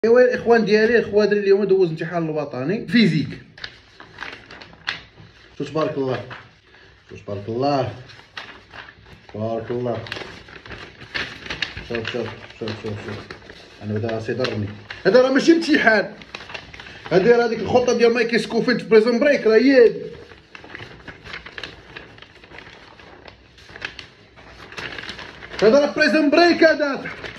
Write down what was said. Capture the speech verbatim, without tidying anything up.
ايوا الاخوان ديالي الخوادر اليوم دوز الامتحان الوطني فيزيك. شوف تبارك الله، شوف تبارك الله، تبارك الله. شوف شوف شوف شوف شوف انا بدا راسي ضرني. هذا راه ماشي امتحان، هذه راه هذيك الخطه ديال مايكل سكوفيلد في بريزون بريك راه هي هادي. هذا راه بريزون بريك هذا.